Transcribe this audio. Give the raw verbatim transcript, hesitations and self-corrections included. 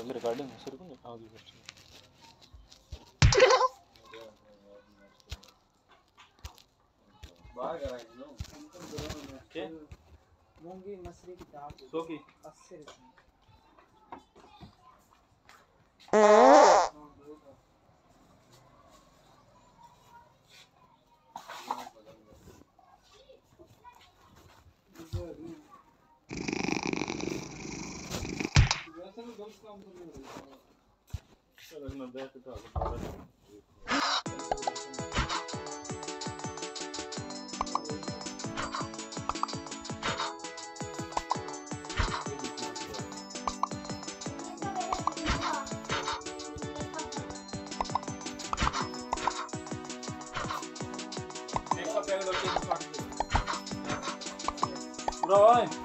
recording sir को आगे बच्चे बाहर कराएं नो क्या मूंगी मसरी की दाल सौ की अस्सी रुपए वैसे भी दोस्त काम करने वाले चलो मैं बैठ के पूरा